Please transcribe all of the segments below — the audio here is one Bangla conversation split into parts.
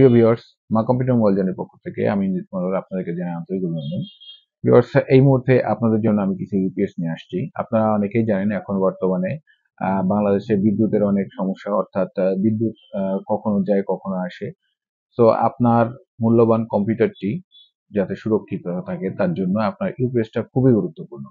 প্রিয় ভিউয়ার্স, মা কম্পিউটার মোবাইল জোনের পক্ষ থেকে আমি ইন্দ্রিত মনোহর আপনাদেরকে জানাই আন্তরিক অভিনন্দন। ভিউয়ার্স, এই মুহূর্তে আপনাদের জন্য আমি কিছু ইউপিএস নিয়ে আসছি। আপনারা অনেকেই জানেন এখন বর্তমানে বাংলাদেশে বিদ্যুতের অনেক সমস্যা, অর্থাৎ বিদ্যুৎ কখনো যায় কখনো আসে। তো আপনার মূল্যবান কম্পিউটারটি যাতে সুরক্ষিত থাকে তার জন্য আপনার ইউপিএসটা খুবই গুরুত্বপূর্ণ।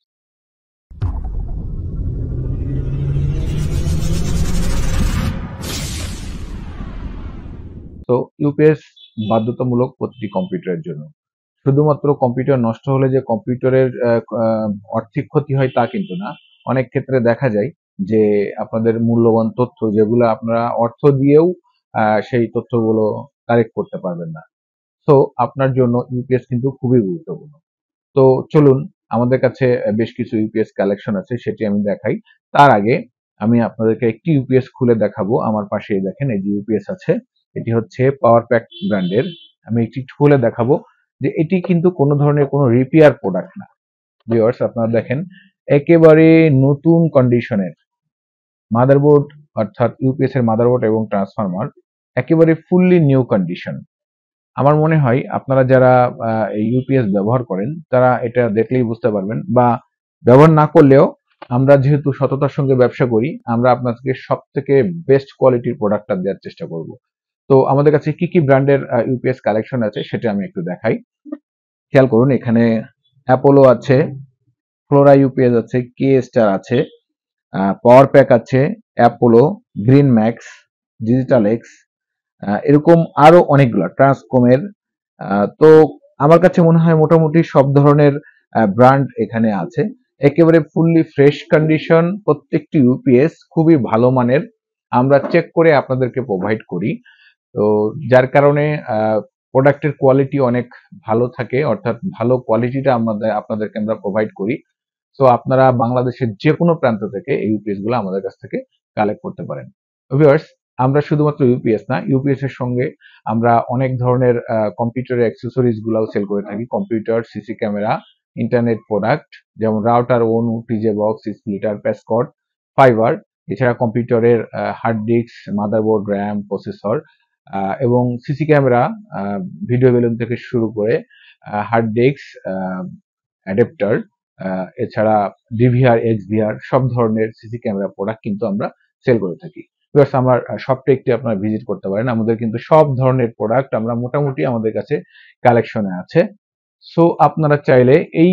তো ইউপিএস বাধ্যতামূলক প্রতিটি কম্পিউটারের জন্য। শুধুমাত্র কম্পিউটার নষ্ট হলে যে কম্পিউটারের আর্থিক ক্ষতি হয় তা কিন্তু না। অনেক ক্ষেত্রে দেখা যায় যে আপনাদের মূল্যবান তথ্য যেগুলো আপনারা অর্থ দিয়েও সেই তথ্যগুলো কালেক্ট করতে পারবেন না। তো আপনার জন্য ইউপিএস কিন্তু খুবই গুরুত্বপূর্ণ। তো চলুন, আমাদের কাছে বেশ কিছু ইউপিএস কালেকশন আছে, সেটি আমি দেখাই। তার আগে আমি আপনাদেরকে একটি ইউপিএস খুলে দেখাবো। আমার পাশেই দেখেন এই যে ইউপিএস আছে, এটি হচ্ছে পাওয়ার প্যাক ব্র্যান্ডের। আমি একটি খুলে দেখাবো যে এটি কিন্তু কোনো ধরনের কোনো রিপেয়ার প্রোডাক্ট না। ভিউয়ার্স, আপনারা দেখেন একেবারে নতুন কন্ডিশনের মাদারবোর্ড, অর্থাৎ ইউপিএস এর মাদারবোর্ড এবং ট্রান্সফরমার একেবারে ফুললি নিউ কন্ডিশন। আমার মনে হয় আপনারা যারা এই ইউপিএস ব্যবহার করেন তারা এটা দেখলেই বুঝতে পারবেন, বা ব্যবহার না করলেও আমরা যেহেতু সততার সঙ্গে ব্যবসা করি, আমরা আপনাদেরকে সব থেকে বেস্ট কোয়ালিটির প্রোডাক্টটা দেওয়ার চেষ্টা করব। তো আমাদের কাছে কি কি ব্র্যান্ডের ইউপিএস কালেকশন আছে সেটা আমি একটু দেখাই। খেয়াল করুন, এখানে অ্যাপোলো আছে, ফ্লোরা ইউপিএস আছে, কে স্টার আছে, পাওয়ার প্যাক আছে, Apollo, green max, digital X, এরকম আরো অনেকগুলো ট্রান্সকমের। তো আমার কাছে মনে হয় মোটামুটি সব ধরনের ব্র্যান্ড এখানে আছে। একেবারে ফুললি ফ্রেশ কন্ডিশন প্রত্যেকটি ইউপিএস, খুবই ভালো মানের। আমরা চেক করে আপনাদেরকে প্রোভাইড করি। তো যার কারণে প্রোডাক্টের কোয়ালিটি অনেক ভালো থাকে, অর্থাৎ ভালো কোয়ালিটিটা আপনাদেরকে আমরা প্রোভাইড করি। তো আপনারা বাংলাদেশের যে কোনো প্রান্ত থেকে এই ইউপিএস গুলো আমাদের কাছ থেকে কালেক্ট করতে পারেন। ভিউয়ার্স, আমরা শুধুমাত্র ইউপিএস না, ইউপিএস এর সঙ্গে আমরা অনেক ধরনের কম্পিউটারের অ্যাক্সেসরিজ গুলাও সেল করে থাকি। Computer, CC camera, internet product যেমন router, ONU, TJ box, splitter, patch cord, fibre. এছাড়া কম্পিউটারের hard disk, motherboard, RAM, processor এবং সিসি ক্যামেরা, ভিডিও বেলুন থেকে শুরু করে হার্ড ডিস্ক, অ্যাডাপ্টার, এছাড়া ডিভিআর, এক্সভিআর সব ধরনের সিসি ক্যামেরা প্রোডাক্ট কিন্তু আমরা সেল করে থাকি। প্লাস আমার শপটা একটি আপনারা ভিজিট করতে পারেন। আমাদের কিন্তু সব ধরনের প্রোডাক্ট আমরা মোটামুটি আমাদের কাছে কালেকশনে আছে। সো আপনারা চাইলে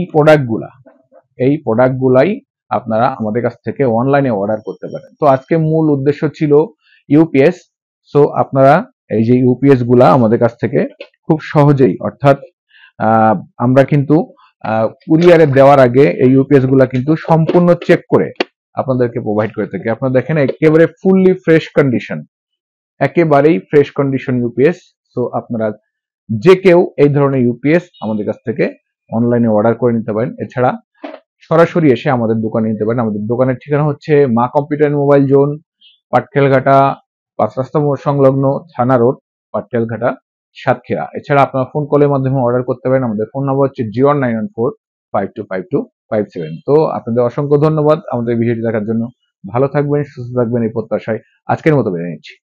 এই প্রোডাক্টগুলাই আপনারা আমাদের কাছ থেকে অনলাইনে অর্ডার করতে পারেন। তো আজকে মূল উদ্দেশ্য ছিল ইউপিএস। সো আপনারা এই যে ইউপিএস গুলা আমাদের কাছ থেকে খুব সহজেই, অর্থাৎ আমরা কিন্তু কুরিয়ারে দেওয়ার আগে এই ইউপিএস গুলা কিন্তু সম্পূর্ণ চেক করে আপনাদেরকে প্রোভাইড করে থাকি। আপনারা দেখেন একেবারে ফুললি ফ্রেশ কন্ডিশন, একেবারেই ফ্রেশ কন্ডিশন ইউপিএস। সো আপনারা যে কেউ এই ধরনের ইউপিএস আমাদের কাছ থেকে অনলাইনে অর্ডার করে নিতে পারেন। এছাড়া সরাসরি এসে আমাদের দোকানে নিতে পারেন। আমাদের দোকানের ঠিকানা হচ্ছে মা কম্পিউটার মোবাইল জোন, পাটকেলঘাটা ৫ রাস্তা মোড় সংলগ্ন, থানা রোড, পাটকেলঘাটা, সাতক্ষীরা। এছাড়া আপনারা ফোন কলের মাধ্যমে অর্ডার করতে পারেন। আমাদের ফোন নাম্বার হচ্ছে 01914525257। তো আপনাদের অসংখ্য ধন্যবাদ আমাদের ভিডিওটি দেখার জন্য। ভালো থাকবেন, সুস্থ থাকবেন এই প্রত্যাশায় আজকের মতো বিদায় নিচ্ছি।